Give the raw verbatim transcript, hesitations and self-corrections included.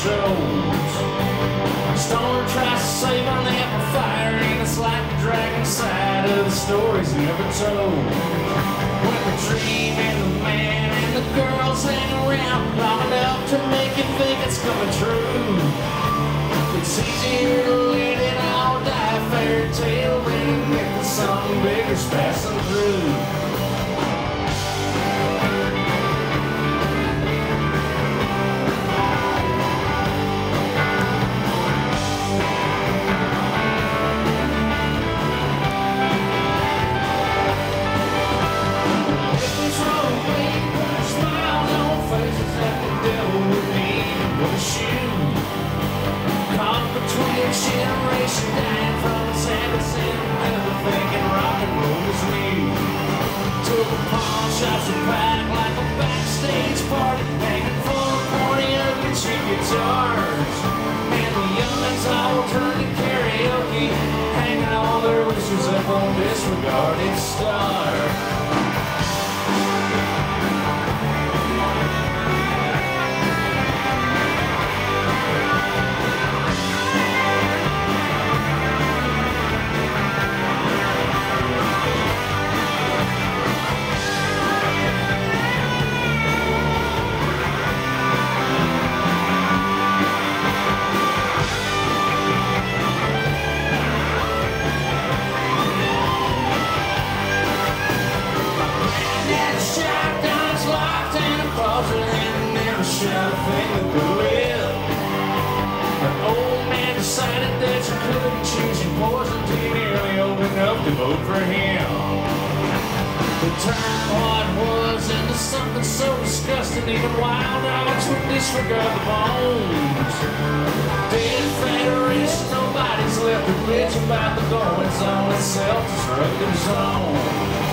shows. Stoner tries to save on the amplifier, and it's like the dragon side of the stories never told. When the dream and the man and the girls hang around long enough to make you think it's coming true. It's easier to let it all die, fairy tale, than to admit that something bigger's passing through. Generation dying from its habits and never thinking rock and roll is new. Took the pawn shops and packed like a backstage party, hanging full of corny, ugly, cheap guitars. And the youngins all turned to karaoke, hanging all their wishes up on disregarded stars. Shot a thing that could live. An old man decided that you couldn't choose your poison till you nearly opened up to vote for him. To turn what was into something so disgusting, even wild dogs would disregard the bones. Dead federation, nobody's left to bitch about the goings on in self-destructive zone.